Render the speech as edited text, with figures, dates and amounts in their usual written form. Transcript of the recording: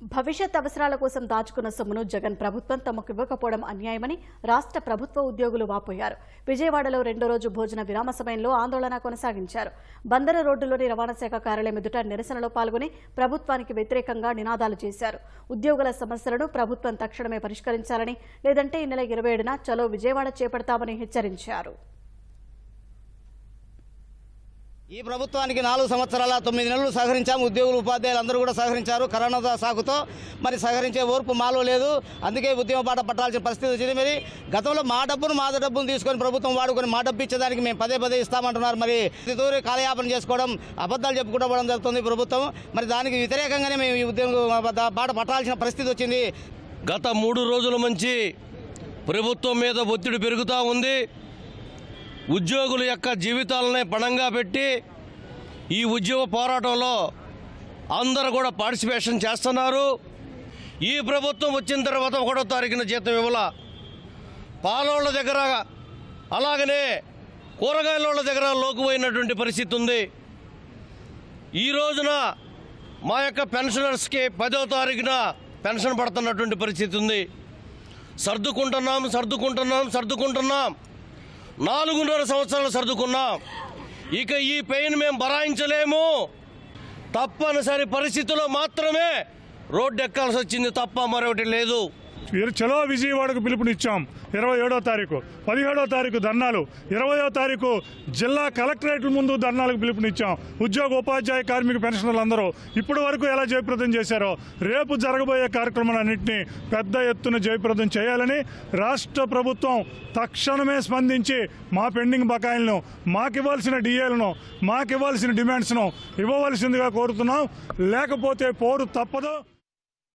భవిష్యత్ అవసరాల కోసం దాచుకున్న సొమ్మును జగన్ ప్రభుత్వం తమకు ఇవ్వకపోవడం అన్యాయమని రాష్ట్ర ప్రభుత్వ ఉద్యోగులు వాపోయారు. విజయవాడలో రెండో రోజు భోజన విరామ సమయంలో ఆందోళన కొనసాగించారు. బందరు రోడ్డులోని రవాణా శాఖ కార్యాలయం ఎదుట నిరసనలో పాల్గొని ప్రభుత్వానికి వ్యతిరేకంగా నినాదాలు చేశారు. ఉద్యోగుల సమస్యలను ప్రభుత్వం తక్షణమే పరిష్కరించాలని, లేదంటే ఈ నెల 27న చలో విజయవాడ చేపడతామని హెచ్చరించారు. ఈ ప్రభుత్వానికి 4 సంవత్సరాల 9 నెలలు సహకరించాము. ఉద్యోగులు ఉపాధ్యాయులు అందరూ కూడా సహకరించారు. కరోనా సాకుతో మరి సహకరించే ఓర్పు మాలో లేదు. అందుకే ఉద్యమ బాట పట్టాల్సిన పరిస్థితి వచ్చింది. మరి గతంలో మా డబ్బును తీసుకొని ప్రభుత్వం వాడుకొని మా డబ్బు ఇచ్చేదానికి మేము పదే ఇస్తామంటున్నారు. మరి దూరి కాలయాపన చేసుకోవడం, అబద్ధాలు చెప్పుకుంటూ పోవడం జరుగుతుంది ప్రభుత్వం. మరి దానికి వ్యతిరేకంగానే మేము ఈ ఉద్యమ బాట పట్టాల్సిన పరిస్థితి వచ్చింది. గత 3 రోజుల నుంచి ప్రభుత్వం మీద ఒత్తిడి పెరుగుతూ ఉంది. ఉద్యోగుల యొక్క జీవితాలనే పణంగా పెట్టి ఈ ఉద్యమ పోరాటంలో అందరూ కూడా పార్టిసిపేషన్ చేస్తున్నారు. ఈ ప్రభుత్వం వచ్చిన తర్వాత 1వ తారీఖున జీతం ఇవ్వాల. పాలోళ్ళ దగ్గర అలాగనే కూరగాయల దగ్గర లోకుపోయినటువంటి పరిస్థితి ఉంది. ఈ రోజున మా యొక్క పెన్షనర్స్కి 10వ తారీఖున పెన్షన్ పడుతున్నటువంటి పరిస్థితి ఉంది. సర్దుకుంటున్నాం 4.5 సంవత్సరాలు సర్దుకున్నాం. ఇక ఈ పెయిన్ మేము భరాయించలేము. తప్పనిసరి పరిస్థితుల్లో మాత్రమే రోడ్డు ఎక్కాల్సి వచ్చింది తప్ప మరొకటి లేదు. చలో విజయవాడకు పిలుపునిచ్చాం. 27వ తారీఖు, 17వ తారీఖు ధర్నాలు, 20వ తారీఖు జిల్లా కలెక్టరేట్ల ముందు ధర్నాలకు పిలుపునిచ్చాం. ఉద్యోగ ఉపాధ్యాయ కార్మిక పెన్షనర్లు అందరూ ఇప్పటి వరకు ఎలా జయప్రదం చేశారో రేపు జరగబోయే కార్యక్రమాలన్నింటినీ పెద్ద ఎత్తున జయప్రదం చేయాలని రాష్ట్ర ప్రభుత్వం తక్షణమే స్పందించి మా పెండింగ్ బకాయిలను, మాకివ్వాల్సిన డిఏలను, మాకివ్వాల్సిన డిమాండ్స్ను ఇవ్వవలసిందిగా కోరుతున్నాం. లేకపోతే పోరు తప్పదు.